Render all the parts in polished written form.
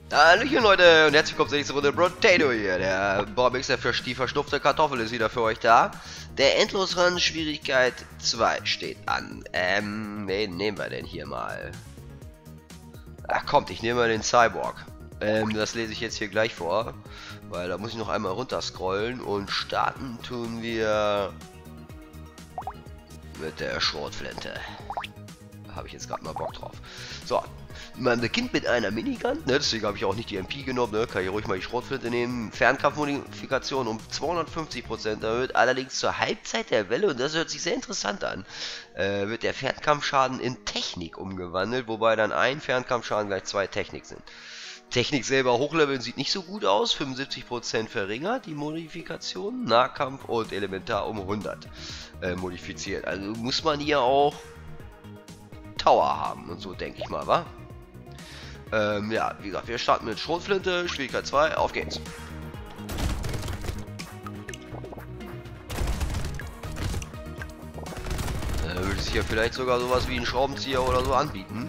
Hallöchen Leute und herzlich willkommen zur nächsten Runde Brotato hier. Der Baumixer für die verschnupfte Kartoffel ist wieder für euch da. Der Endlosrun Schwierigkeit 2 steht an. Wen nehmen wir denn hier mal? Ach kommt, ich nehme mal den Cyborg. Das lese ich jetzt hier gleich vor, weil da muss ich noch einmal runter scrollen und starten tun wir mit der Schrotflinte. Habe ich jetzt gerade mal Bock drauf. So. Man beginnt mit einer Minigun, ne, deswegen habe ich auch nicht die MP genommen, ne, kann ich ruhig mal die Schrotflinte nehmen. Fernkampfmodifikation um 250% erhöht, allerdings zur Halbzeit der Welle, und das hört sich sehr interessant an, wird der Fernkampfschaden in Technik umgewandelt, wobei dann ein Fernkampfschaden gleich 2 Technik sind. Technik selber hochleveln sieht nicht so gut aus, 75% verringert die Modifikation, Nahkampf und Elementar um 100 modifiziert. Also muss man hier auch Tower haben und so, denke ich mal, wa? Ja, wie gesagt, wir starten mit Schrotflinte, Schwierigkeit 2, auf geht's. Würde sich ja vielleicht sogar sowas wie ein Schraubenzieher oder so anbieten.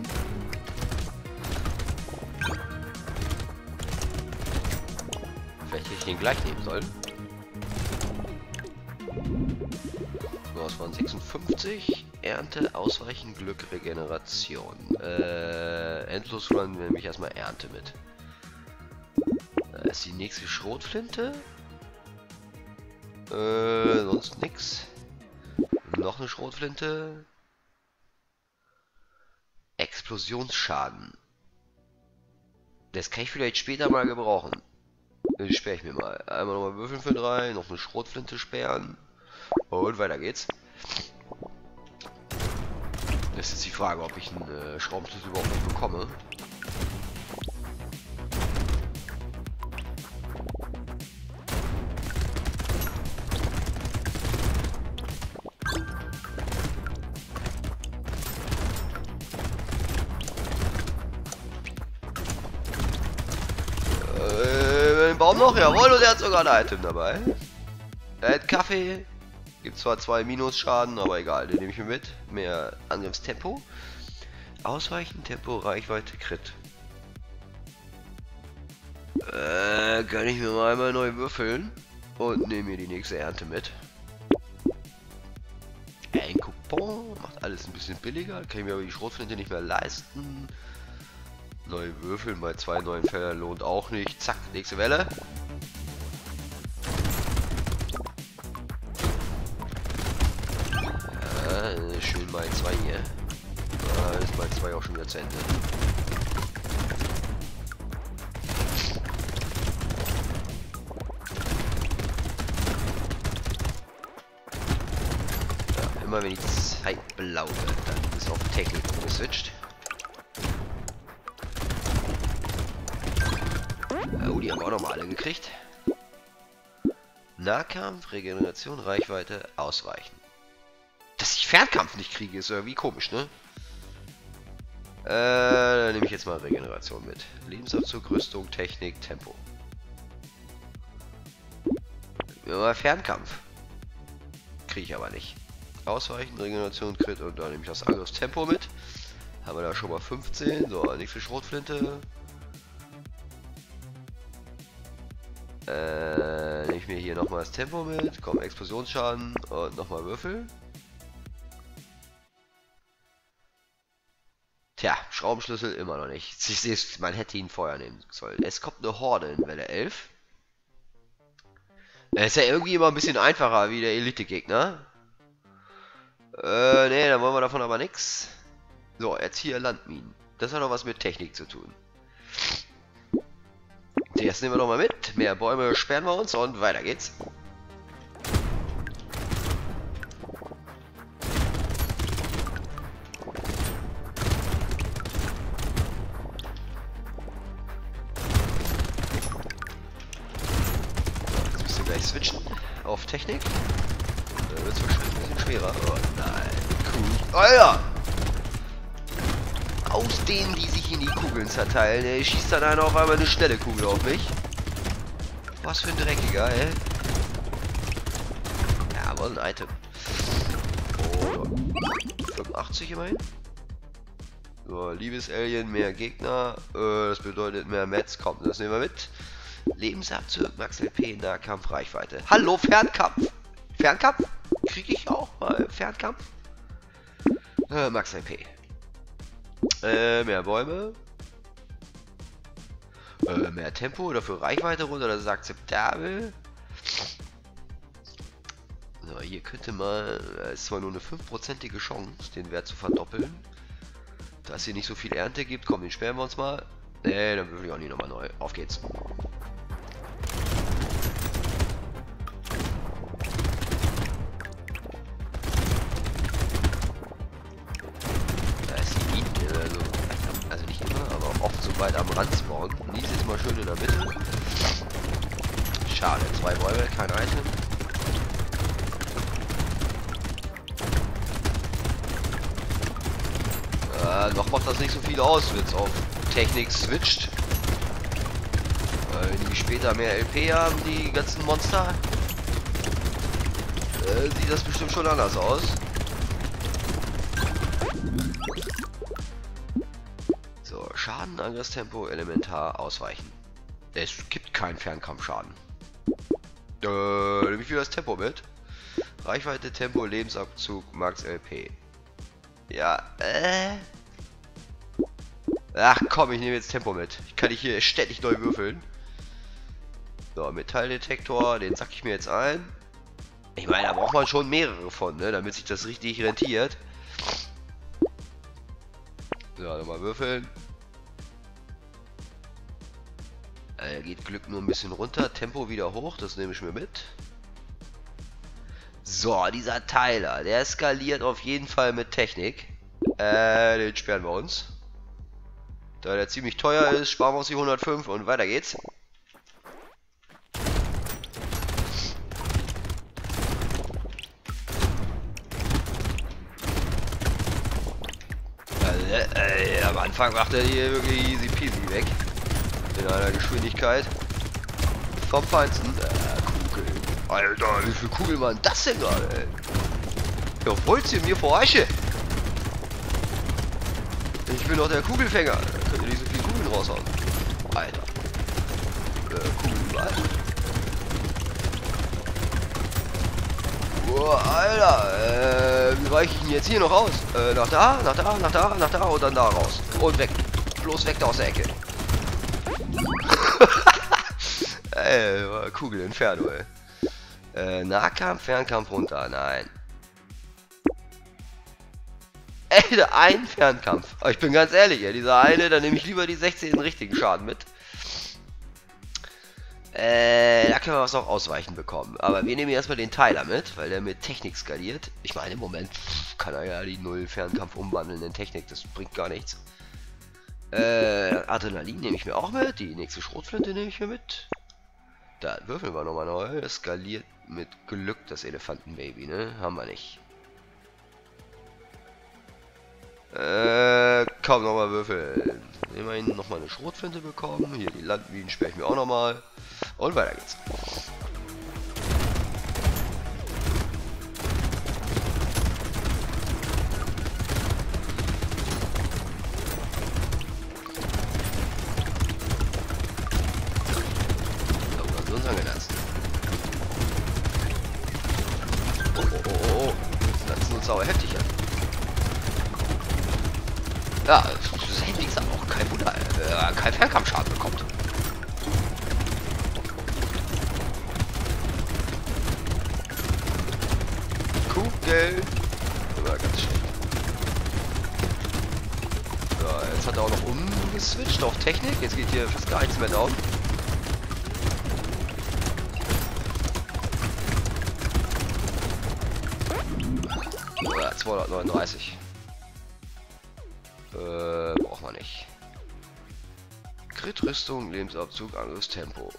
Vielleicht hätte ich den gleich nehmen sollen. Was von 56. Ernte, Ausweichen, Glück, Regeneration. Endlosrun nehme ich erstmal Ernte mit. Da ist die nächste Schrotflinte. Sonst nix. Noch eine Schrotflinte. Explosionsschaden. Das kann ich vielleicht später mal gebrauchen. Den sperre ich mir mal. Einmal nochmal würfeln für 3, noch eine Schrotflinte sperren. Und weiter geht's. Das ist jetzt die Frage, ob ich einen Schraubenschlüssel überhaupt nicht bekomme. Den Baum noch? Jawohl, und er hat sogar ein Item dabei. Er hat Kaffee. Gibt zwar 2 Minusschaden, aber egal, den nehme ich mir mit. Mehr Angriffstempo. Ausweichen, Tempo, Reichweite, Crit. Kann ich mir mal einmal neu würfeln und nehme mir die nächste Ernte mit. Ein Coupon macht alles ein bisschen billiger, kann ich mir aber die Schrotflinte nicht mehr leisten. Neu würfeln bei 2 neuen Feldern lohnt auch nicht. Zack, nächste Welle. Schön mal 2 hier. Da ist mal 2 auch schon wieder zu Ende. Ja, immer wenn die Zeit blau wird, dann ist auf Technik umgeswitcht. Oh, die haben wir auch nochmal alle gekriegt. Nahkampf, Regeneration, Reichweite, Ausweichen. Dass ich Fernkampf nicht kriege, ist irgendwie komisch, ne? Dann nehme ich jetzt mal Regeneration mit. Lebensabzug, Rüstung, Technik, Tempo. Ja, Fernkampf. Kriege ich aber nicht. Ausweichen, Regeneration, Crit, und dann nehme ich das Angriffstempo mit. Haben wir da schon mal 15. So, nächste Schrotflinte. Nehme ich mir hier nochmal das Tempo mit. Komm, Explosionsschaden und nochmal Würfel. Tja, Schraubenschlüssel immer noch nicht. Ich sehe es, man hätte ihn vorher nehmen sollen. Es kommt eine Horde in Welle 11. Ist ja irgendwie immer ein bisschen einfacher wie der Elite-Gegner. Nee, dann wollen wir davon aber nichts. So, jetzt hier Landminen. Das hat noch was mit Technik zu tun. Das nehmen wir doch mal mit. Mehr Bäume sperren wir uns und weiter geht's. Switchen auf Technik. Da wird es wahrscheinlich ein bisschen schwerer. Oh nein, cool. Oh ja! Aus denen, die sich in die Kugeln zerteilen, ey, schießt dann einer auf einmal eine schnelle Kugel auf mich. Was für ein Dreckiger, ey. Ja, aber ein Item. Oh, 85 immerhin. So, Liebesalien, mehr Gegner. Das bedeutet mehr Mets. Komm, das nehmen wir mit. Lebensabzug, Max LP, Nahkampf, Reichweite. Hallo, Fernkampf! Fernkampf? Kriege ich auch mal Fernkampf? Max LP. Mehr Bäume. Mehr Tempo, dafür Reichweite runter, das ist akzeptabel. So, hier könnte mal, ist zwar nur eine 5%ige Chance, den Wert zu verdoppeln. Da es hier nicht so viel Ernte gibt, komm, den sperren wir uns mal. Nee, dann würfel ich auch nicht nochmal neu. Auf geht's. Da ist die Mine, also nicht immer, aber oft so weit am Rand spawnen. Die ist jetzt mal schön in der Mitte. Schade, 2 Bäume, kein Item. Noch macht das nicht so viel aus, wenn es auf Technik switcht. Wenn die später mehr LP haben, die ganzen Monster, sieht das bestimmt schon anders aus. So, Schaden, Angriffstempo, Elementar, Ausweichen. Es gibt keinen Fernkampfschaden. Nehme ich wieder das Tempo mit. Reichweite, Tempo, Lebensabzug, Max LP. Ja, Ach komm, ich nehme jetzt Tempo mit. Ich kann hier ständig neu würfeln. So, Metalldetektor, den sack ich mir jetzt ein. Ich meine, da braucht man schon mehrere von, ne, damit sich das richtig rentiert. So, nochmal würfeln. Geht Glück nur ein bisschen runter, Tempo wieder hoch, das nehme ich mir mit. So, dieser Teiler, der skaliert auf jeden Fall mit Technik. Den sperren wir uns. Da der ziemlich teuer ist, sparen wir uns die 105 und weiter geht's. Am Anfang macht er hier wirklich easy peasy weg. In einer Geschwindigkeit. Vom Feinsten. Kugeln. Alter, wie viel Kugeln waren das denn gerade, ey? Ja, wollt ihr mir verarschen? Ich bin doch der Kugelfänger. Da könnt ihr nicht so viele Kugeln raushauen. Alter. Kugeln überall. Boah, Alter. Wie weiche ich denn jetzt hier noch raus? Nach da, nach da, nach da, nach da und dann da raus. Und weg. Bloß weg da aus der Ecke. Ey, Kugel Inferno, ey. Nahkampf, Fernkampf runter. Nein. Ey, ein Fernkampf. Aber ich bin ganz ehrlich, ja, dieser eine, da nehme ich lieber die 16 richtigen Schaden mit. Da können wir was noch ausweichen bekommen. Aber wir nehmen erstmal den Teiler mit, weil der mit Technik skaliert. Ich meine, im Moment kann er ja die 0 Fernkampf umwandeln in Technik. Das bringt gar nichts. Adrenalin nehme ich mir auch mit. Die nächste Schrotflinte nehme ich mir mit. Da würfeln wir nochmal neu. Das skaliert mit Glück, das Elefantenbaby, ne? Haben wir nicht. Komm, nochmal würfeln. Immerhin nochmal eine Schrotflinte bekommen. Hier die Landminen sperre ich mir auch nochmal. Und weiter geht's. Oh, das ist uns angelatzt. Oh. Das ist uns aber heftig an. Ja, das Handy ist aber auch kein Wunder, kein Fernkampfschaden bekommt. Kugel. War ganz schlecht. So, jetzt hat er auch noch umgeswitcht auf Technik. Jetzt geht hier fast gar nichts mehr down. Ja, 239. Braucht man nicht. Crit-Rüstung, Lebensabzug, Angriffstempo.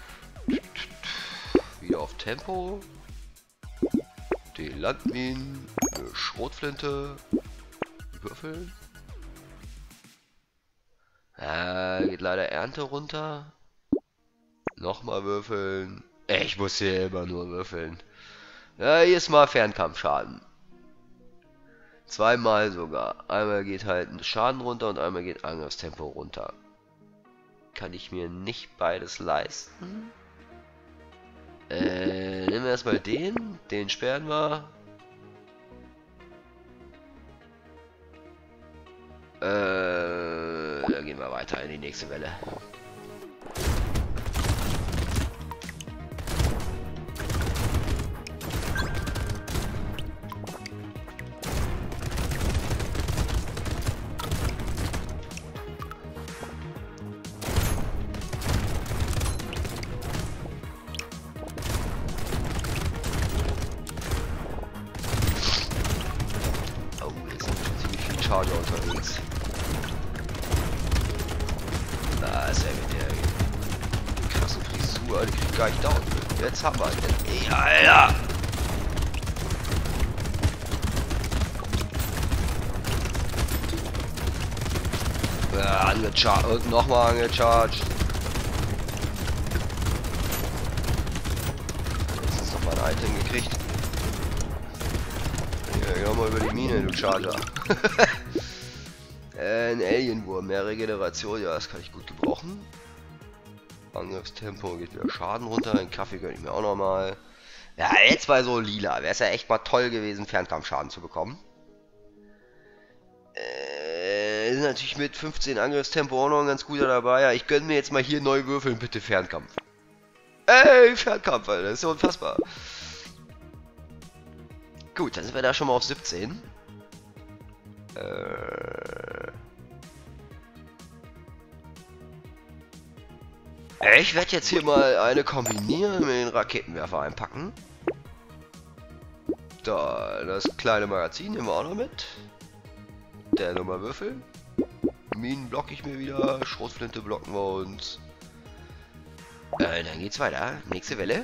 Wieder auf Tempo. Die Landminen, eine Schrotflinte. Würfeln. Geht leider Ernte runter. Nochmal würfeln. Ich muss hier immer nur würfeln. Ja, hier ist mal Fernkampfschaden. Zweimal sogar. Einmal geht halt ein Schaden runter und einmal geht Angriffstempo runter. Kann ich mir nicht beides leisten. Nehmen wir erstmal den. Den sperren wir. Dann gehen wir weiter in die nächste Welle. Oh, jetzt sind schon ziemlich viele Charger unterwegs. Da ist er mit der krassen Frisur, die kriegt gar nicht down. Jetzt haben wir ihn. Ja, Alter! Ja, angecharged und nochmal angecharged. Jetzt ist noch mal ein Item gekriegt. Ja, geh doch mal über die Mine, du Charger. Ein Alienwurm, mehr Regeneration, ja, das kann ich gut gebrauchen. Angriffstempo geht wieder Schaden runter, einen Kaffee gönne ich mir auch nochmal. Ja, jetzt bei so lila, wäre es ja echt mal toll gewesen, Fernkampfschaden zu bekommen. Sind natürlich mit 15 Angriffstempo auch noch ein ganz guter dabei. Ja, ich gönne mir jetzt mal hier neu würfeln, bitte Fernkampf. Ey, Fernkampf, Alter, das ist ja unfassbar. Gut, dann sind wir da schon mal auf 17. Ich werde jetzt hier mal eine kombinieren, mit den Raketenwerfer einpacken. Da, das kleine Magazin nehmen wir auch noch mit. Der nochmal würfeln. Minen blocke ich mir wieder, Schrotflinte blocken wir uns. Dann geht's weiter. Nächste Welle.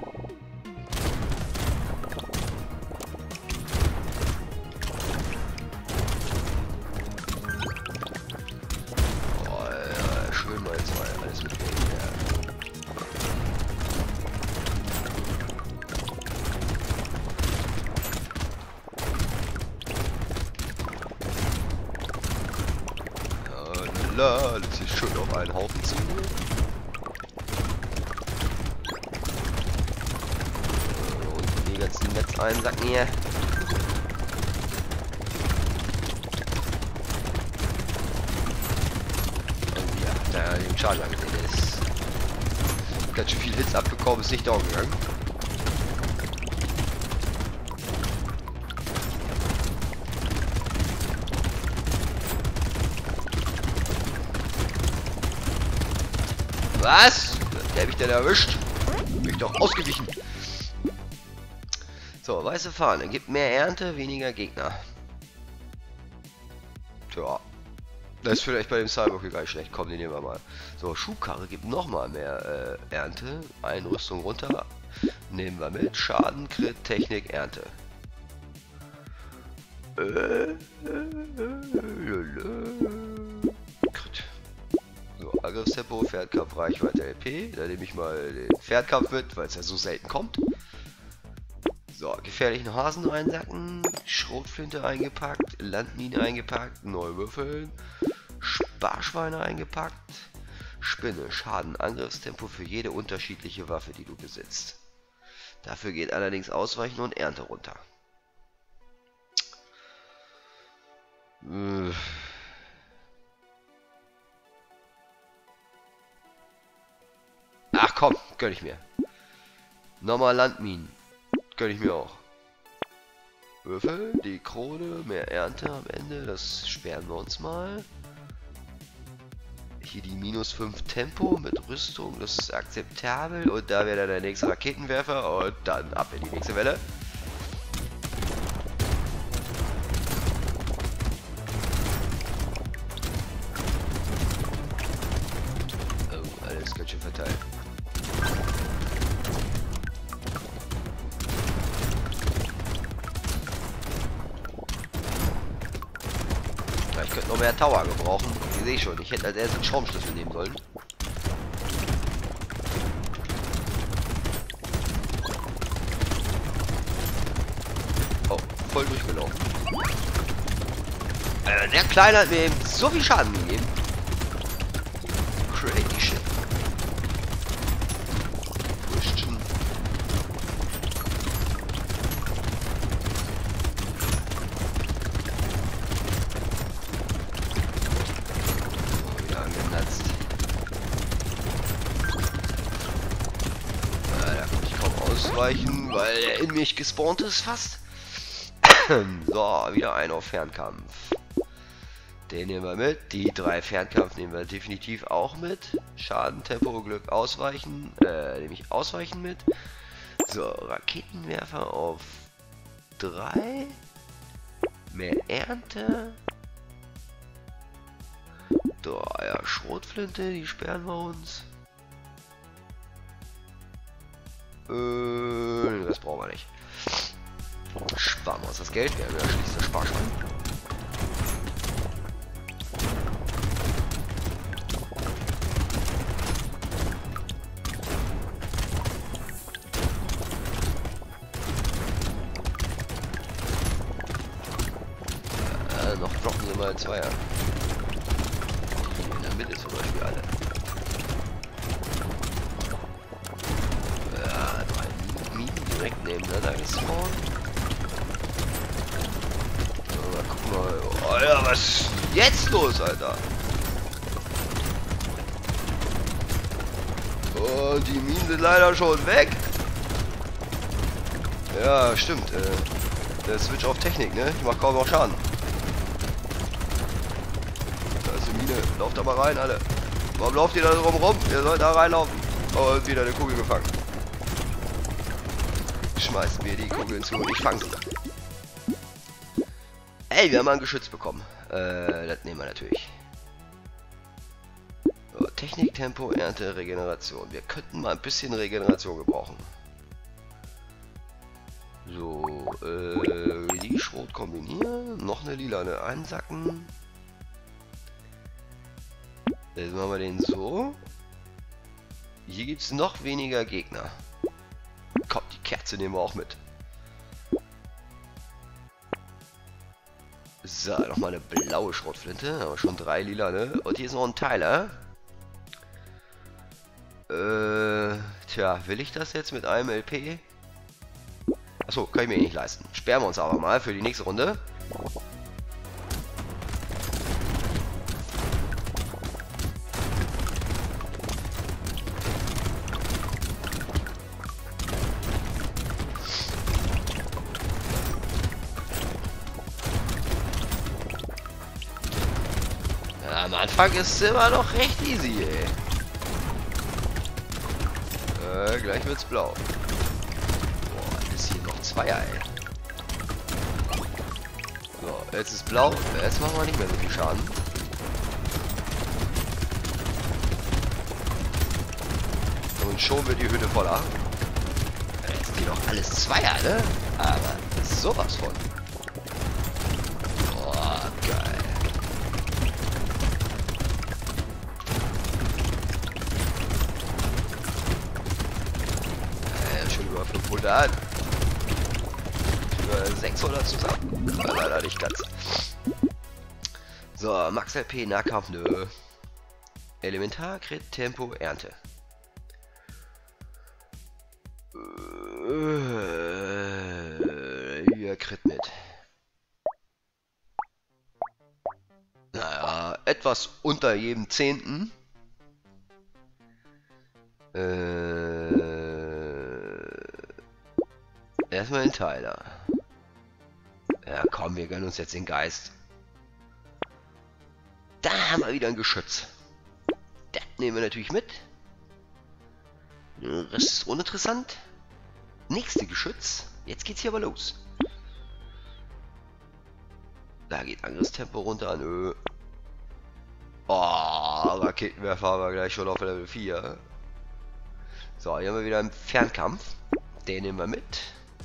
Oh, ja, schön mal jetzt mal alles mitnehmen. Ja, das ist schön auf einen Haufen zu. Und die ganzen Netz einsacken hier. Und ja, da den Charger gesehen ist. Ganz schön viel Hits abbekommen, ist nicht down gegangen. Was? Der hab ich denn erwischt? Bin ich doch ausgewichen. So, weiße Fahne. Gibt mehr Ernte, weniger Gegner. Tja. Das ist vielleicht bei dem Cyborg hier gar nicht schlecht. Komm, den nehmen wir mal. So, Schubkarre gibt nochmal mehr Ernte. Einrüstung runter. Nehmen wir mit. Schaden, Crit, Technik, Ernte. Crit. So, Angriffstempo, Fernkampf, Reichweite, LP. Da nehme ich mal den Fernkampf mit, weil es ja so selten kommt. So, gefährlichen Hasen einsacken, Schrotflinte eingepackt, Landmine eingepackt, neu würfeln, Sparschweine eingepackt, Spinne, Schaden, Angriffstempo für jede unterschiedliche Waffe, die du besitzt. Dafür geht allerdings Ausweichen und Ernte runter. Ach komm, gönn ich mir. Nochmal Landminen. Gönn ich mir auch. Würfel, die Krone, mehr Ernte am Ende, das sperren wir uns mal. Hier die minus 5 Tempo mit Rüstung, das ist akzeptabel. Und da wäre dann der nächste Raketenwerfer und dann ab in die nächste Welle. Oh, alles ganz schön verteilt. Ich könnte noch mehr Tower gebrauchen. Ich sehe schon, ich hätte als erstes einen Schraubenschlüssel nehmen sollen. Oh, voll durchgelaufen. Der Kleine hat mir eben so viel Schaden gegeben. Crazy shit. Christian. Oh, wieder angenatzt. Da konnte ich kaum ausweichen, weil er in mich gespawnt ist fast. So, wieder ein auf Fernkampf. Den nehmen wir mit. Die 3 Fernkampf nehmen wir definitiv auch mit. Schaden, Tempo, Glück, Ausweichen. Nehme ich Ausweichen mit. So, Raketenwerfer auf 3. Mehr Ernte. So, ja, Schrotflinte, die sperren wir uns. Das brauchen wir nicht. Sparen wir uns das Geld. Wir haben ja schließlich das Sparschwein. Noch droppen sie mal 2er. In der Mitte zum Beispiel alle. Ja, 3 Minen direkt nebeneinander gespawnt. So, guck mal. Oh ja, was ist jetzt los, Alter? Oh, die Minen sind leider schon weg. Ja, stimmt. Der Switch auf Technik, ne? Ich mach kaum noch Schaden. Mine, lauft da mal rein, alle. Warum lauft ihr da drum rum? Ihr sollt da reinlaufen. Oh, und wieder eine Kugel gefangen. Schmeißt mir die Kugeln zu und ich fange sie. Ey, wir haben ein Geschütz bekommen. Das nehmen wir natürlich. So, Technik, Tempo, Ernte, Regeneration. Wir könnten mal ein bisschen Regeneration gebrauchen. So, die Schrot kombinieren. Noch eine lilane einsacken. Jetzt machen wir den so. Hier gibt es noch weniger Gegner. Komm, die Kerze nehmen wir auch mit. So, nochmal eine blaue Schrotflinte. Aber schon 3 lila, ne? Und hier ist noch ein Teiler. Tja, will ich das jetzt mit einem LP? Achso, kann ich mir nicht leisten. Sperren wir uns aber mal für die nächste Runde. Am Anfang ist es immer noch recht easy, ey. Gleich wird's blau. Boah, ist hier noch 2er, ey. So, jetzt ist blau. Jetzt machen wir nicht mehr so viel Schaden. Und schon wird die Hütte voller. Jetzt sind die doch alles 2er, ne? Aber sowas von. Boah, geil. Über 500. Über 600 zusammen. Aber leider nicht ganz. So, Max LP, Nahkampf, nö. Elementar, Crit, Tempo, Ernte. Hier, Crit mit. Naja, etwas unter jedem 10. Erstmal den Teiler. Ja komm, wir gönnen uns jetzt den Geist. Da haben wir wieder ein Geschütz. Das nehmen wir natürlich mit. Das ist uninteressant. Nächste Geschütz. Jetzt geht's hier aber los. Da geht Angriffstempo runter. Nö. Oh, Raketenwerfer haben wir gleich schon auf Level 4. So, hier haben wir wieder einen Fernkampf. Den nehmen wir mit.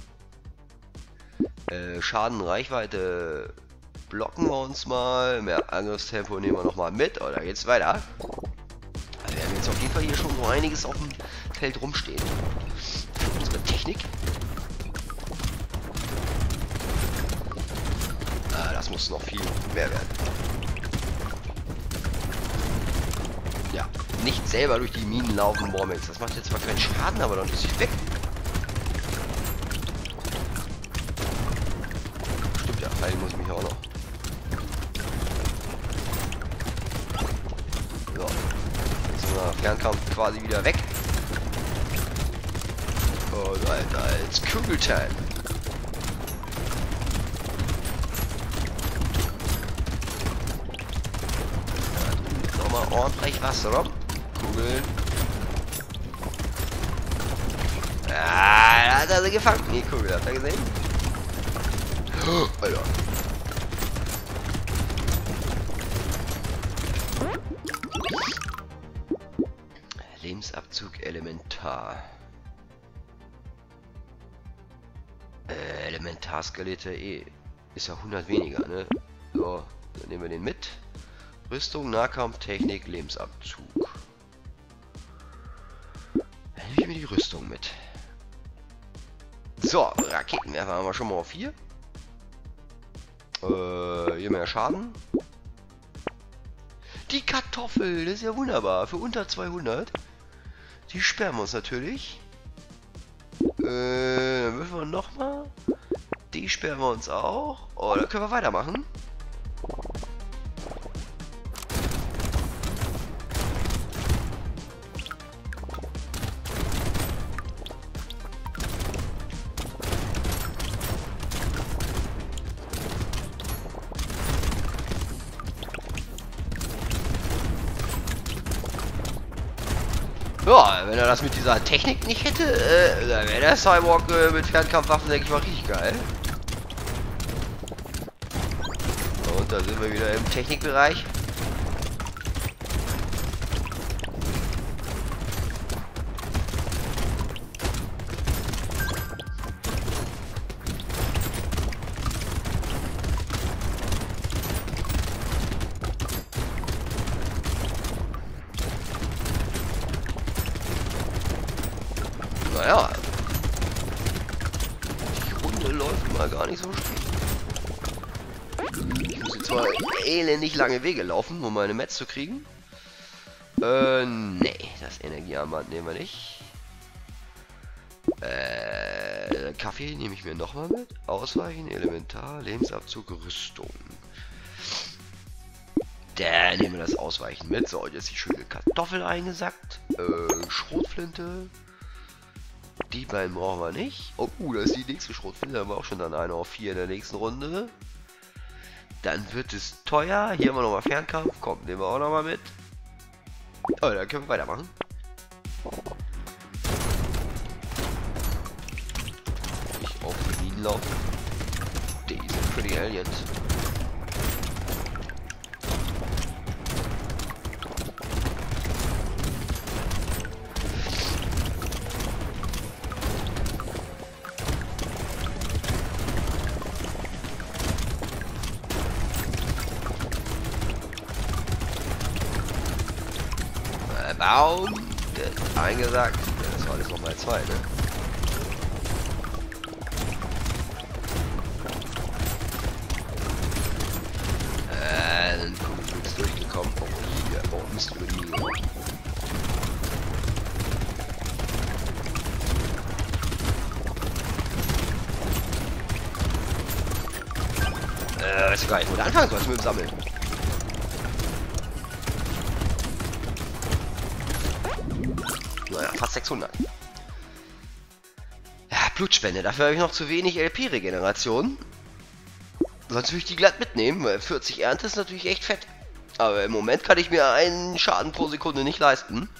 Schaden, Reichweite blocken wir uns mal. Mehr Angriffstempo nehmen wir nochmal mit. Oh, da geht's weiter. Also wir haben jetzt auf jeden Fall hier schon so einiges auf dem Feld rumstehen. Unsere Technik. Da das muss noch viel mehr werden. Ja, nicht selber durch die Minen laufen, Mormix. Das macht jetzt zwar keinen Schaden, aber dann ist sie weg. Stimmt ja, heilen muss ich mich auch noch. So, jetzt sind wir Fernkampf quasi wieder weg. Und Alter, it's Kugeltime. Nochmal ordentlich was, oder? Kugeln. Ah, da hat er sie gefangen. Die Kugel, habt ihr gesehen? Oh, Alter. Lebensabzug Elementar. Elementarskelette ist ja 100 weniger, ne? So, dann nehmen wir den mit. Rüstung, Nahkampftechnik, Lebensabzug. Dann nehme ich mir die Rüstung mit. So, Raketenwerfer haben wir schon mal auf 4. Hier mehr Schaden. Die Kartoffel, das ist ja wunderbar. Für unter 200. Die sperren wir uns natürlich. Dann würfeln wir nochmal. Die sperren wir uns auch. Oh, dann können wir weitermachen. Ja, wenn er das mit dieser Technik nicht hätte, dann wäre der Cyborg mit Fernkampfwaffen, denke ich mal, richtig geil. Und da sind wir wieder im Technikbereich. Naja, die Runde läuft mal gar nicht so schlecht. Ich muss jetzt zwar elendig lange Wege laufen, um meine Mets zu kriegen. Nee, das Energiearmband nehmen wir nicht. Kaffee nehme ich mir nochmal mit. Ausweichen, Elementar, Lebensabzug, Rüstung. Da nehmen wir das Ausweichen mit. So, jetzt die schöne Kartoffel eingesackt. Schrotflinte. Die beiden brauchen wir nicht. Oh, da ist die nächste Schrotflinte. Da haben wir auch schon dann eine auf 4 in der nächsten Runde. Dann wird es teuer. Hier haben wir nochmal Fernkampf. Komm, nehmen wir auch nochmal mit. Oh, dann können wir weitermachen. Nicht auf die Minen laufen. Die sind pretty Aliens. Baum, eingesagt. Ja, das war alles nochmal 2, ne? Dann gucken wir jetzt durchgekommen. Oh, hier, oh, Mist über die. Weißt du gar nicht, wo du anfangen sollst mit dem Sammeln. Naja, fast 600. Ja, Blutspende. Dafür habe ich noch zu wenig LP-Regeneration. Sonst würde ich die glatt mitnehmen, weil 40 Ernte ist natürlich echt fett. Aber im Moment kann ich mir einen Schaden pro Sekunde nicht leisten.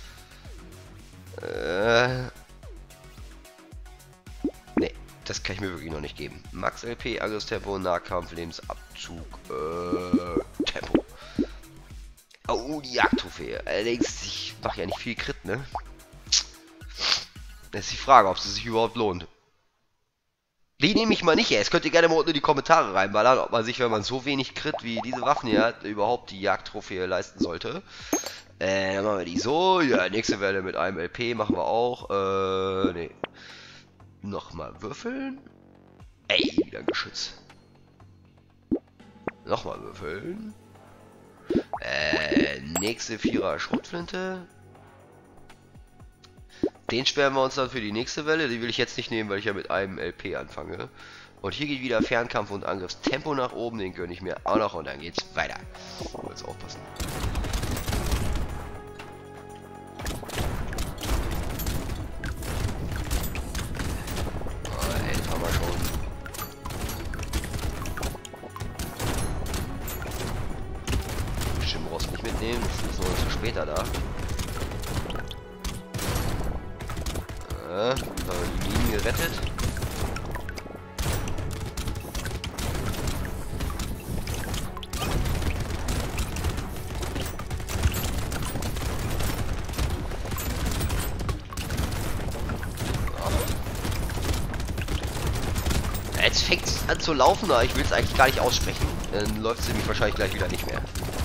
Nee, das kann ich mir wirklich noch nicht geben. Max LP, Angriffstempo, Nahkampf, Lebensabzug, Tempo. Oh, die Jagdtrophäe. Allerdings, ich mache ja nicht viel Crit, ne? Das ist die Frage, ob es sich überhaupt lohnt. Die nehme ich mal nicht, ey. Es könnt ihr gerne mal unten in die Kommentare reinballern, ob man sich, wenn man so wenig Crit wie diese Waffen hier hat, überhaupt die Jagdtrophäe leisten sollte. Dann machen wir die so. Ja, nächste Welle mit einem LP machen wir auch. Nee. Nochmal würfeln. Ey, wieder ein Geschütz. Nochmal würfeln. Nächste Vierer Schrotflinte. Den sperren wir uns dann für die nächste Welle. Die will ich jetzt nicht nehmen, weil ich ja mit einem LP anfange. Und hier geht wieder Fernkampf und Angriffstempo nach oben. Den gönne ich mir auch noch und dann geht's weiter. Jetzt aufpassen. Oh, 11 haben wir schon. Schimmrost nicht mitnehmen. Das ist noch zu später da. Die Linien gerettet. Jetzt fängt es an zu laufen, aber ich will es eigentlich gar nicht aussprechen. Dann läuft es nämlich wahrscheinlich gleich wieder nicht mehr.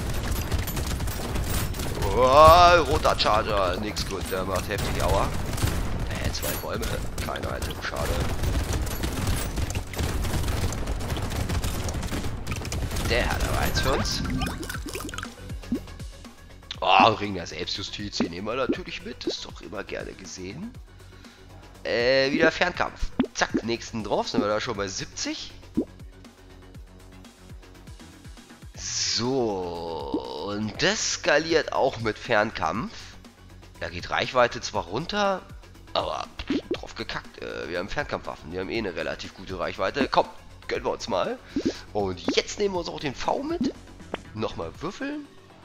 Oh, roter Charger, nix gut, der macht heftig Aua. 2 Bäume, keine Item, schade. Der hat aber eins für uns. Oh, Ring der Selbstjustiz, den nehmen wir natürlich mit, ist doch immer gerne gesehen. Wieder Fernkampf. Zack, nächsten drauf, sind wir da schon bei 70. So, und das skaliert auch mit Fernkampf. Da geht Reichweite zwar runter, aber drauf gekackt. Wir haben Fernkampfwaffen, die haben eh eine relativ gute Reichweite. Komm, gönnen wir uns mal. Und jetzt nehmen wir uns auch den V mit. Nochmal würfeln.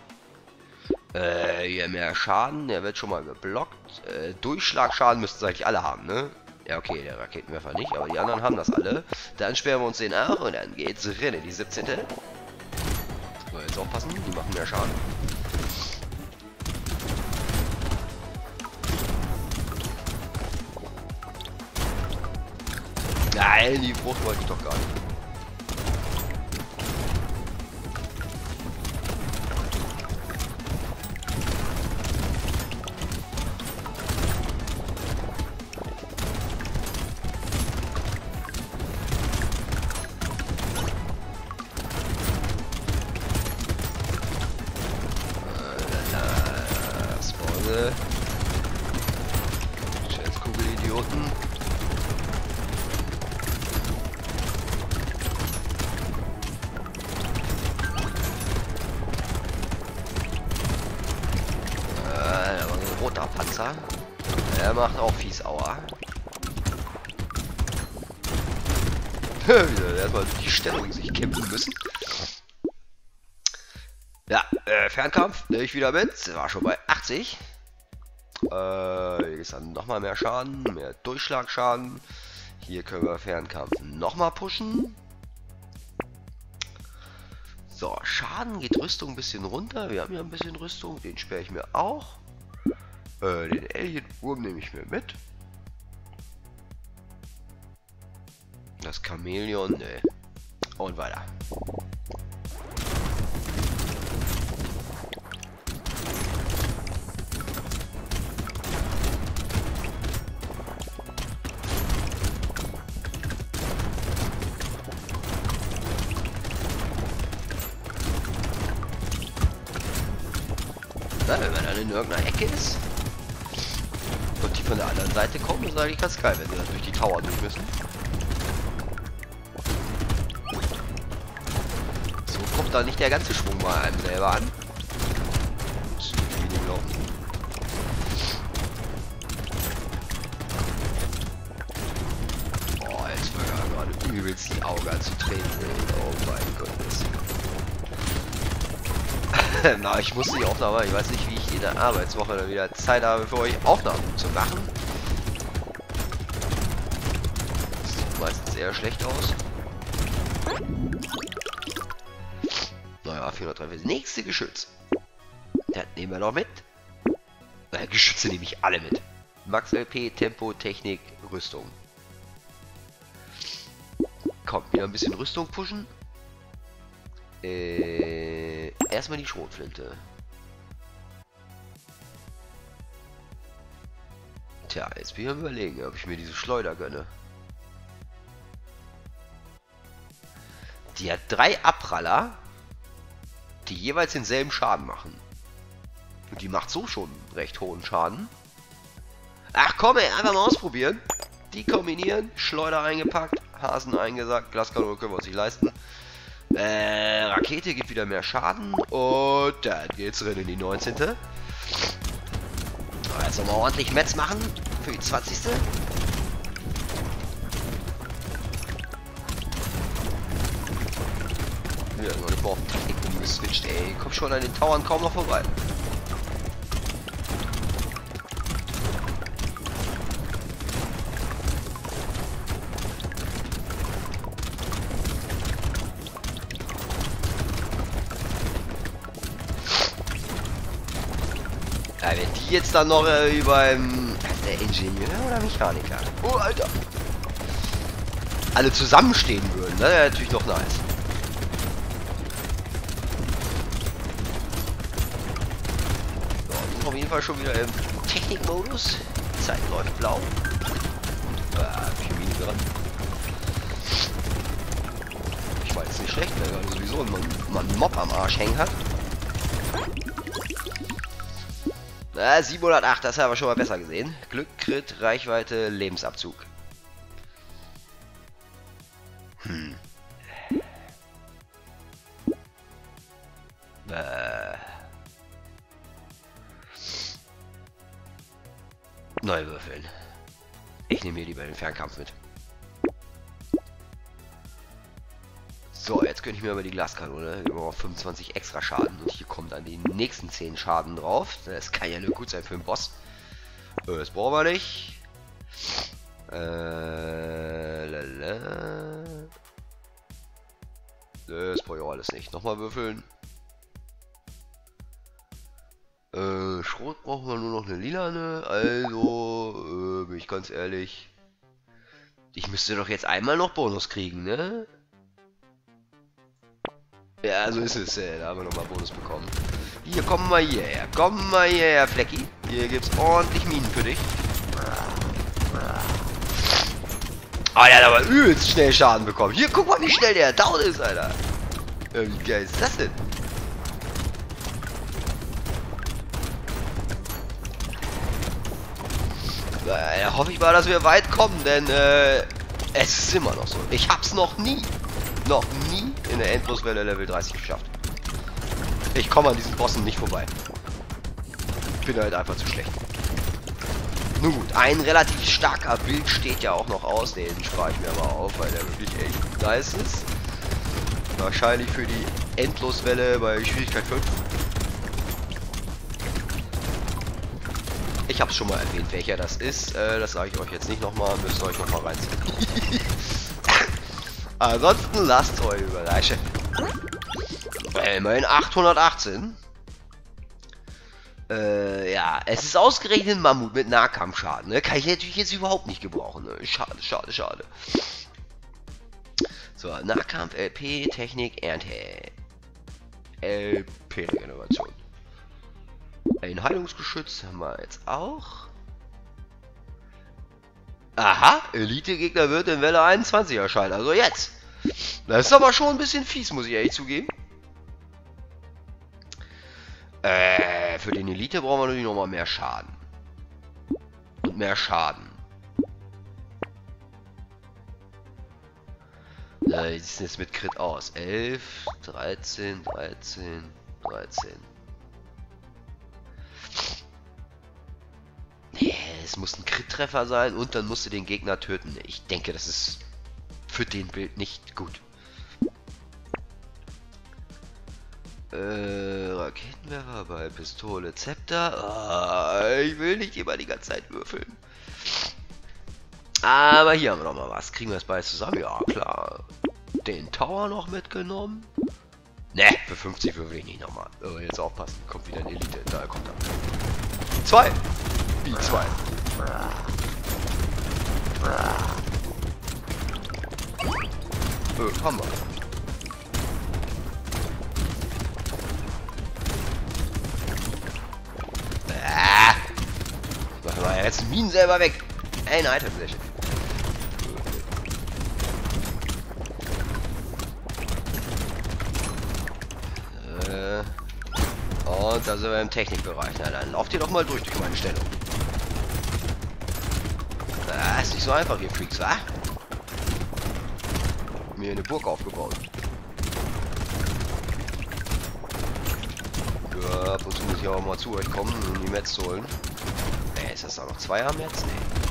Hier mehr Schaden, der wird schon mal geblockt. Durchschlagschaden müssten sie eigentlich alle haben, ne? Ja, okay, der Raketenwerfer nicht, aber die anderen haben das alle. Dann sperren wir uns den auch und dann geht's rein in die 17. So, jetzt aufpassen, die machen mehr Schaden. Nein, die Frucht wollte ich doch gar nicht. Scheißkugel-Idioten. Da war ein roter Panzer. Er macht auch fies Aua. Wieder erstmal die Stellung sich kämpfen müssen. Ja, Fernkampf, nehme ich wieder mit. War schon bei 80. Hier ist dann nochmal mehr Schaden, mehr Durchschlagschaden. Hier können wir Fernkampf nochmal pushen. So, Schaden geht Rüstung ein bisschen runter. Wir haben ja ein bisschen Rüstung, den sperre ich mir auch. Den Alien-Wurm nehme ich mir mit. Das Chamäleon, ne. Und weiter. Na, wenn man dann in irgendeiner Ecke ist und die von der anderen Seite kommen, ist eigentlich ganz geil, wenn sie dann durch die Tower durch müssen. So kommt da nicht der ganze Schwung bei einem selber an. Das ist nicht wenig laufen. Oh, jetzt war ja gerade übelst die Augen zu treten. Oh mein Gott. Na, ich muss die Aufnahme, ich weiß nicht, wie ich in der Arbeitswoche dann wieder Zeit habe, für euch Aufnahmen zu machen. Das sieht meistens sehr schlecht aus. Naja, 403. Nächste Geschütz. Das nehmen wir noch mit. Geschütze nehme ich alle mit. Max LP, Tempo, Technik, Rüstung. Kommt, wieder ein bisschen Rüstung pushen. Erstmal die Schrotflinte. Tja, jetzt bin ich am Überlegen, ob ich mir diese Schleuder gönne. Die hat 3 Abpraller die jeweils denselben Schaden machen. Und die macht so schon recht hohen Schaden. Ach komm ey, einfach mal ausprobieren. Die kombinieren, Schleuder eingepackt, Hasen eingesackt, Glaskanone können wir uns nicht leisten. Rakete gibt wieder mehr Schaden und dann geht's rein in die 19. So, jetzt nochmal ordentlich Metz machen für die 20. Ja, noch nicht mal auf Technik umgeswitcht, ey. Komm schon an den Towern kaum noch vorbei. Ja, wenn die jetzt dann noch wie beim der Ingenieur oder Mechaniker. Oh, Alter. Alle zusammenstehen würden, ne? Wäre natürlich noch nice. So, wir sind auf jeden Fall schon wieder im Technikmodus. Die Zeit läuft blau. 4 Minuten dran. Ich weiß nicht schlecht, weil er sowieso man einen Mob am Arsch hängen hat. 708, das haben wir schon mal besser gesehen. Glück, Crit, Reichweite, Lebensabzug. Neu würfeln. Ich nehme hier lieber den Fernkampf mit. So, jetzt könnte ich mir aber die Glaskanone über 25 extra Schaden und hier kommen dann die nächsten 10 Schaden drauf. Das kann ja nur gut sein für einen Boss. Das brauchen wir nicht. Das brauche ich auch alles nicht. Nochmal würfeln. Schrot brauchen wir nur noch eine lilane. Also, bin ich ganz ehrlich. Ich müsste doch jetzt einmal noch Bonus kriegen, ne? Ja, so ist es. Da haben wir nochmal Bonus bekommen. Hier, komm mal hierher. Komm mal hierher, Flecki. Hier gibt's ordentlich Minen für dich. Oh, der hat aber übelst schnell Schaden bekommen. Hier, guck mal, wie schnell der down ist, Alter. Wie geil ist das denn? Hoffe ich mal, dass wir weit kommen, denn es ist immer noch so. Ich hab's noch nie in der Endloswelle Level 30 geschafft. Ich komme an diesen Bossen nicht vorbei. Ich bin halt einfach zu schlecht. Nun gut, ein relativ starker Bild steht ja auch noch aus. Den spare ich mir aber auf, weil der wirklich echt nice ist. Wahrscheinlich für die Endloswelle bei Schwierigkeit 5. Ich habe es schon mal erwähnt, welcher das ist. Das sage ich euch jetzt nicht nochmal. Müsst ihr euch nochmal reinziehen. Ansonsten lasst euch überraschen. Immerhin 818. Ja, es ist ausgerechnet ein Mammut mit Nahkampfschaden. Ne? Kann ich natürlich jetzt überhaupt nicht gebrauchen. Ne? Schade, schade, schade. So, Nahkampf, LP, Technik, Ernte. LP-Regeneration. Ein Heilungsgeschütz haben wir jetzt auch. Aha, Elite-Gegner wird in Welle 21 erscheinen. Also jetzt. Das ist aber schon ein bisschen fies, muss ich ehrlich zugeben. Für den Elite brauchen wir natürlich nochmal mehr Schaden. Und mehr Schaden. Wie sieht es jetzt mit Crit aus? 11, 13, 13, 13. Es muss ein Crit-Treffer sein und dann musst du den Gegner töten. Ich denke, das ist für den Bild nicht gut. Raketenwerfer bei Pistole, Zepter. Ich will nicht immer die ganze Zeit würfeln. Aber hier haben wir noch mal was. Kriegen wir das beides zusammen? Ja, klar. Den Tower noch mitgenommen. Ne, für 50 würfel ich nicht nochmal. Oh, jetzt aufpassen. Kommt wieder ein Elite. Da kommt er. 2. Wie 2. Haben wir. Machen wir jetzt Minen selber weg. Ein Item, sehr schön. Und da sind wir im Technikbereich. Na dann lauft ihr doch mal durch meine Stellung. Ist nicht so einfach, ihr Freaks, wa? Mir eine Burg aufgebaut. Ja, ab und zu muss ich auch mal zu euch kommen, um die Metz zu holen. Ist das da noch 2 am Metz?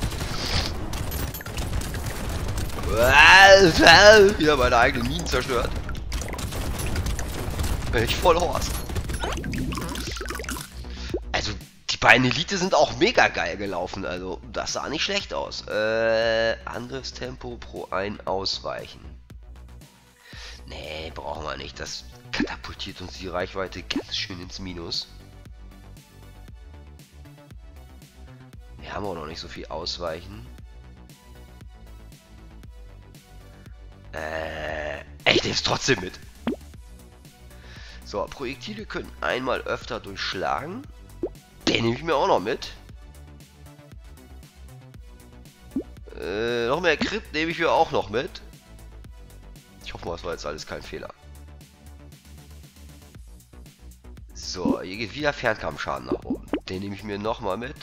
Nee. Wieder meine eigenen Minen zerstört. Ich voll Horst. Also, die beiden Elite sind auch mega geil gelaufen. Also, das sah nicht schlecht aus. Angriffstempo pro 1 Ausweichen. Nee, brauchen wir nicht. Das katapultiert uns die Reichweite ganz schön ins Minus. Wir haben auch noch nicht so viel Ausweichen. Ich nehme es trotzdem mit. So, Projektile können einmal öfter durchschlagen. Den nehme ich mir auch noch mit. Noch mehr Crit nehme ich mir auch noch mit. Ich hoffe mal, das war jetzt alles kein Fehler. So, hier geht wieder Fernkampfschaden nach oben. Den nehme ich mir nochmal mit.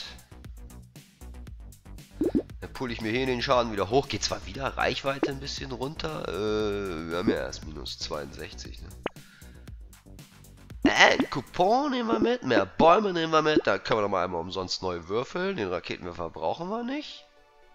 Dann pulle ich mir hier den Schaden wieder hoch. Geht zwar wieder Reichweite ein bisschen runter. Wir haben ja erst minus 62. Ne? Coupon nehmen wir mit. Mehr Bäume nehmen wir mit. Da können wir noch mal einmal umsonst neu würfeln. Den Raketenwerfer brauchen wir nicht.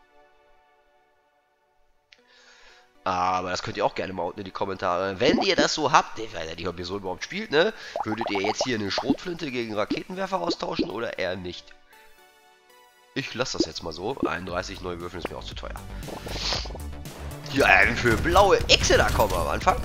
Aber das könnt ihr auch gerne mal unten in die Kommentare. Wenn ihr das so habt, ich weiß ja nicht, ob ihr so überhaupt spielt, ne? Würdet ihr jetzt hier eine Schrotflinte gegen Raketenwerfer austauschen oder eher nicht? Ich lasse das jetzt mal so. 31 neue Würfel ist mir auch zu teuer. Ja, für blaue Xe da kommen wir am Anfang.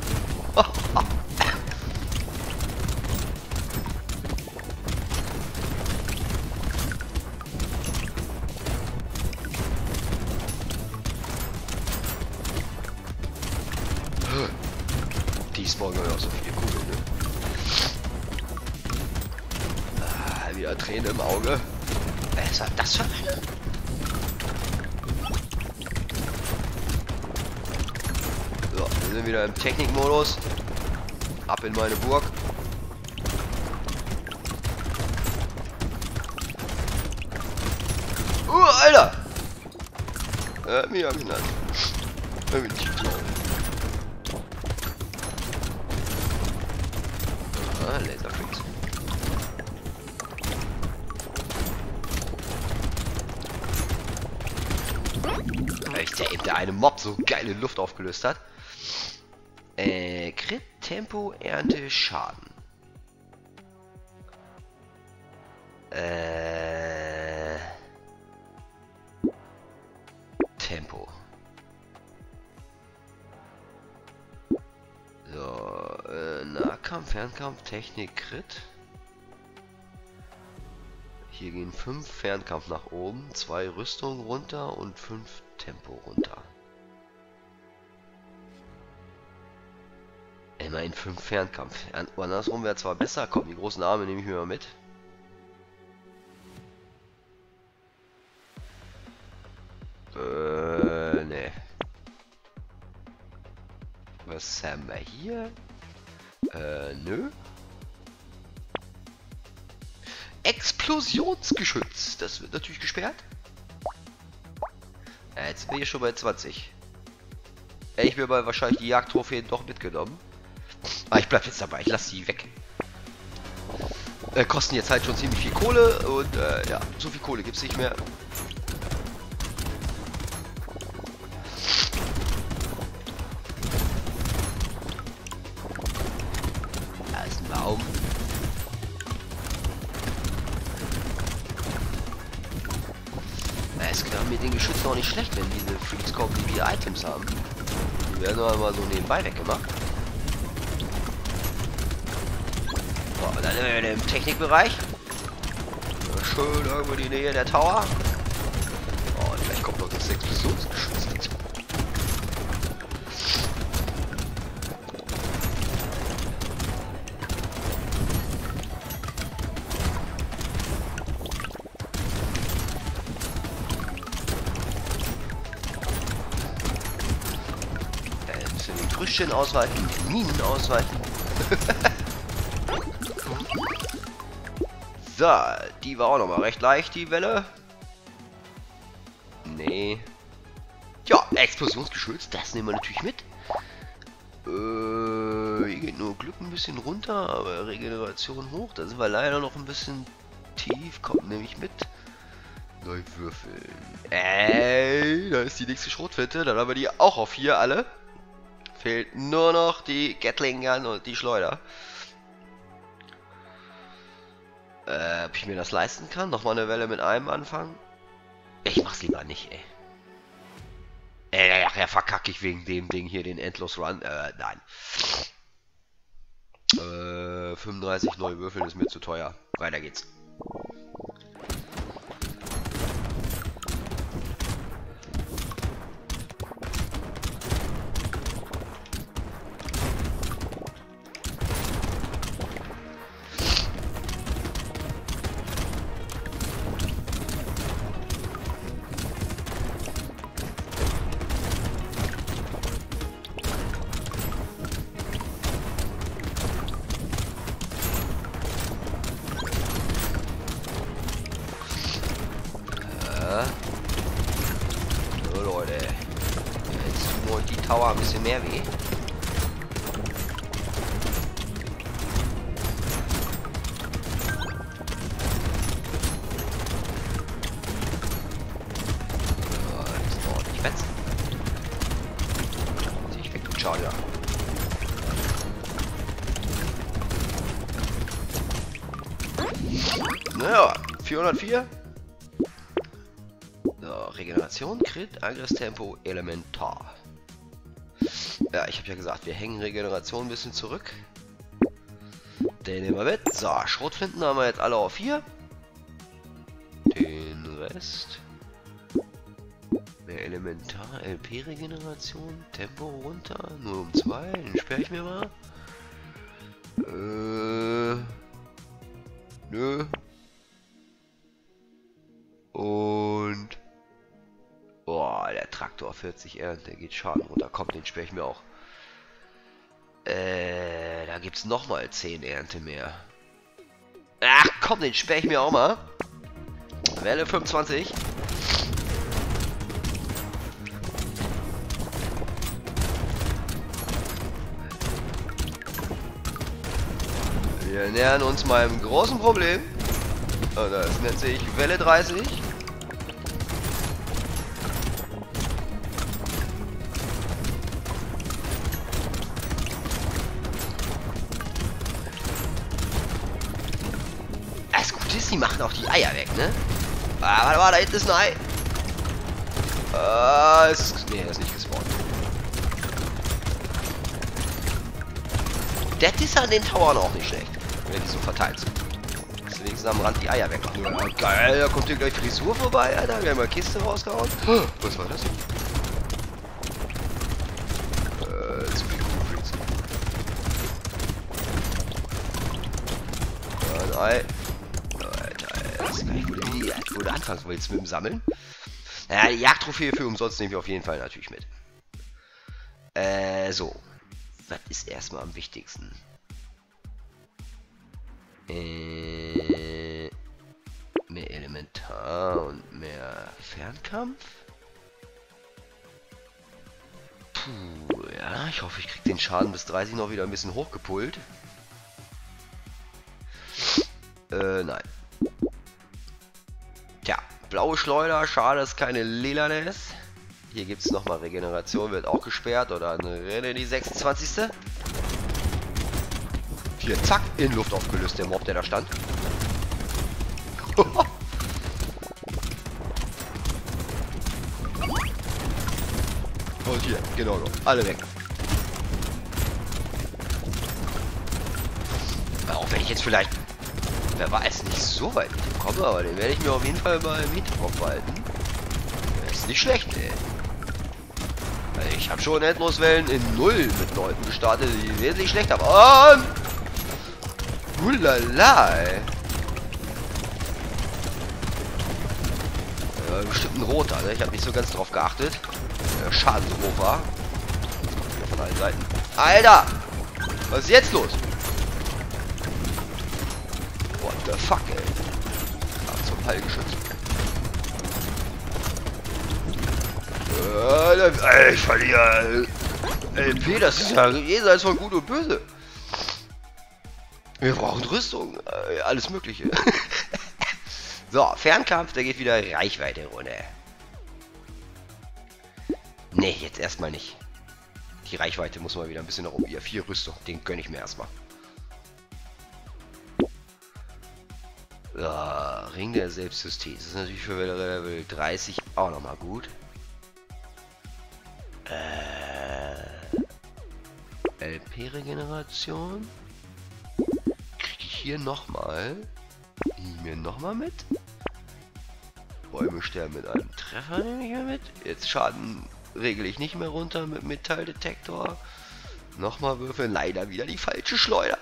Diesmal auch so viele Kugeln, ne? Wieder Tränen im Auge. Was war das für eine? So, wir sind wieder im Technikmodus. Ab in meine Burg. Alter! Mir hab ich genannt. Irgendwie nicht traurig. Laserfreaks. Weil der eine Mob so geile Luft aufgelöst hat. Crit, Tempo, Ernte, Schaden. Tempo. So, Nahkampf, Fernkampf, Technik, Crit. Hier gehen 5 Fernkampf nach oben, 2 Rüstung runter und 5 Tempo runter. Immerhin 5 Fernkampf. Andersrum wäre zwar besser, komm, die großen Arme nehme ich mir mal mit. Nee. Was haben wir hier? Nö. Explosionsgeschütz. Das wird natürlich gesperrt. Jetzt bin ich schon bei 20. Ich will aber wahrscheinlich die Jagdtrophäen doch mitgenommen. Aber ich bleib jetzt dabei. Ich lasse die weg. Kosten jetzt halt schon ziemlich viel Kohle. Und ja, so viel Kohle gibt es nicht mehr. Da ist ein Baum. Es kann mit den Geschützen auch nicht schlecht, wenn diese Freaks kommen, die wieder Items haben. Die werden aber mal so nebenbei weggemacht. So, und dann sind wir wieder im Technikbereich. Schön irgendwo in die Nähe der Tower. Oh, und vielleicht kommt noch das Explosionsgeschütz dazu. Früchtchen ausweichen, Minen ausweichen. So, die war auch nochmal recht leicht, die Welle. Nee. Ja, Explosionsgeschütz, das nehmen wir natürlich mit. Hier geht nur Glück ein bisschen runter, aber Regeneration hoch. Da sind wir leider noch ein bisschen tief. Kommt nämlich mit. Neu würfeln. Da ist die nächste Schrotflinte. Dann haben wir die auch auf 4 alle. Fehlt nur noch die Gatling Gun und die Schleuder. Ob ich mir das leisten kann? Nochmal eine Welle mit einem anfangen? Ich mach's lieber nicht, ey. Ja, verkacke ich wegen dem Ding hier den Endlos Run. Nein. 35 neue Würfeln ist mir zu teuer. Weiter geht's. So Leute, jetzt tun euch die Tower ein bisschen mehr weh. So, das ist ordentlich fetzen. Ich weg, du Charger. Naja, 404. Regeneration, Crit, Angriffstempo, Elementar. Ja, ich habe ja gesagt, wir hängen Regeneration ein bisschen zurück. Den nehmen wir mit. So, Schrotflinten haben wir jetzt alle auf 4. Den Rest. Mehr Elementar, LP-Regeneration, Tempo runter, nur um 2. Den sperre ich mir mal. Nö. Und boah, der Traktor 40 Ernte, der geht Schaden runter. Kommt, den sperre ich mir auch. Da gibt's nochmal 10 Ernte mehr. Ach komm, den sperre ich mir auch mal. Welle 25. Wir nähern uns meinem großen Problem. Und das nennt sich Welle 30. Das Gute ist, die machen auch die Eier weg, ne? Ah, warte, da hinten ist ein Ei. Nee, das ist nicht gespawnt. Das ist an den Towern auch nicht schlecht, wenn die so verteilt sind. Deswegen am Rand die Eier weg. Ja, geil, da kommt hier gleich Frisur vorbei, Alter. Wir haben mal Kiste rausgehauen. Was war das? Zu viel Kuhfries. Ein Ei. Alter, das ist gar nicht, wo du anfangen willst mit dem Sammeln. Naja, die Jagdtrophäe für umsonst nehmen wir auf jeden Fall natürlich mit. So. Was ist erstmal am wichtigsten? Mehr Elementar und mehr Fernkampf. Puh, ja, ich hoffe, ich krieg den Schaden bis 30 noch wieder ein bisschen hochgepult. Nein. Tja, blaue Schleuder, schade, dass keine lilane ist. Hier gibt es nochmal Regeneration, wird auch gesperrt oder eine Renne, die 26. Hier, zack, in Luft aufgelöst, der Mob, der da stand. Und hier, genau so, alle weg. Auch wenn ich jetzt vielleicht, wer weiß, nicht so weit komme, aber den werde ich mir auf jeden Fall mal im Hinterkopf behalten. Das ist nicht schlecht, ey. Ich habe schon Endloswellen in 0 mit Leuten gestartet, die wesentlich schlechter waren. Hulala, ey. Bestimmt ein roter, ne? Ich habe nicht so ganz drauf geachtet. Der Schaden so hoch war. Von allen Seiten. Alter! Was ist jetzt los? What the fuck, ey? Heilgeschütz. Ich verliere LP, das ist ja jenseits von Gut und Böse. Wir brauchen Rüstung, alles mögliche. So, Fernkampf, der geht wieder Reichweite runter. Ne, jetzt erstmal nicht. Die Reichweite muss mal wieder ein bisschen nach oben. Ja, 4 Rüstung, den gönne ich mir erstmal. So, Ring der Selbstjustiz. Das ist natürlich für Level 30 auch nochmal gut. LP-Regeneration. Kriege ich hier nochmal? Mir nochmal mit? Bäume sterben mit einem Treffer, nehme ich mir mit. Jetzt Schaden regle ich nicht mehr runter mit Metalldetektor. Nochmal würfeln, leider wieder die falsche Schleuder.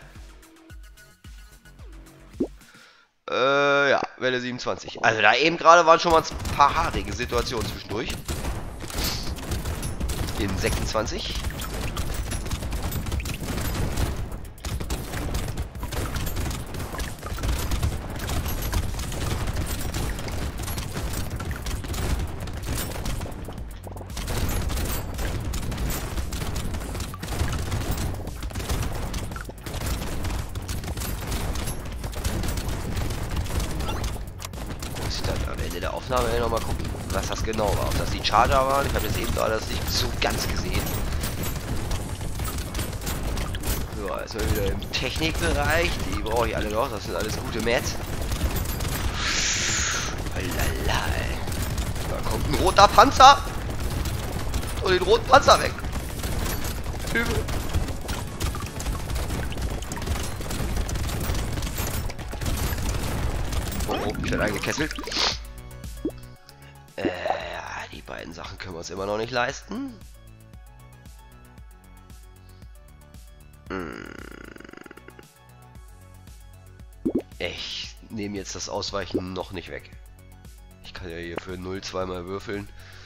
Ja, Welle 27. Also da eben gerade waren schon mal ein paar haarige Situationen zwischendurch. In 26. Der Aufnahme noch mal gucken, was das genau war. Ob das die Charger waren, ich habe jetzt eben gerade das nicht so ganz gesehen. So, jetzt sind wir wieder im Technikbereich. Die brauche ich alle noch, das sind alles gute Mats. Da kommt ein roter Panzer. Und den roten Panzer weg. Hilfe. Oh, ich werde eingekesselt. Ja, die beiden Sachen können wir uns immer noch nicht leisten. Ich nehme jetzt das Ausweichen noch nicht weg. Ich kann ja hier für 0 zweimal würfeln.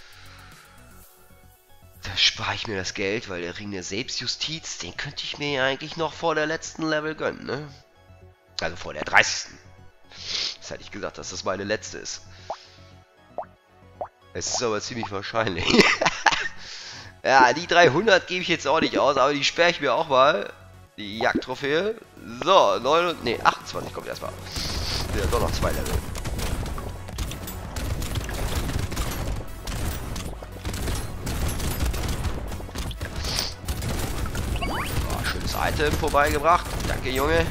Da spare ich mir das Geld, weil der Ring der Selbstjustiz, den könnte ich mir ja eigentlich noch vor der letzten Level gönnen, ne? Also vor der 30. Das hätte ich gesagt, dass das meine letzte ist. Es ist aber ziemlich wahrscheinlich. Ja, die 300 gebe ich jetzt auch nicht aus, aber die sperre ich mir auch mal. Die Jagdtrophäe. So, 9, nee, 28 kommt erstmal. Ja, doch noch 2 Level. Oh, schönes Item vorbeigebracht. Danke, Junge.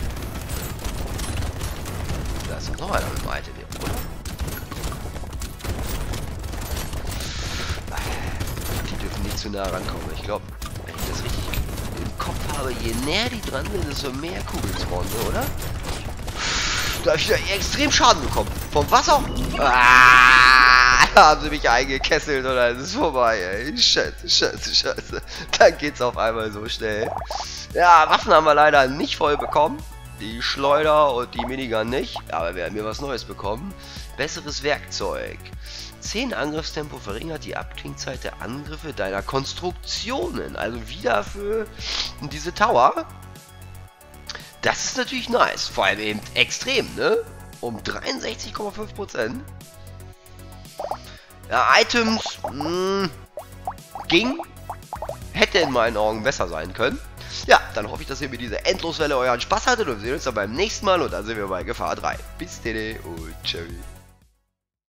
Da ist noch einer mit dem Item hier, oder? Die dürfen nicht zu nah rankommen. Ich glaube, wenn ich das richtig im Kopf habe, je näher die dran sind, desto mehr Kugeln spawnen, oder? Da habe ich wieder extrem Schaden bekommen. Vom Wasser. Ah, da haben sie mich eingekesselt und dann ist es vorbei, ey. Scheiße. Dann geht's auf einmal so schnell. Ja, Waffen haben wir leider nicht voll bekommen. Die Schleuder und die Minigun nicht. Aber wir haben hier was Neues bekommen. Besseres Werkzeug. 10 Angriffstempo verringert die Abklingzeit der Angriffe deiner Konstruktionen. Also wieder für diese Tower. Das ist natürlich nice. Vor allem eben extrem, ne? Um 63,5%. Ja, Items ging. Hätte in meinen Augen besser sein können. Ja, dann hoffe ich, dass ihr mit dieser Endloswelle euren Spaß hattet und wir sehen uns dann beim nächsten Mal und dann sind wir bei Gefahr 3. Bis dann und tschüss.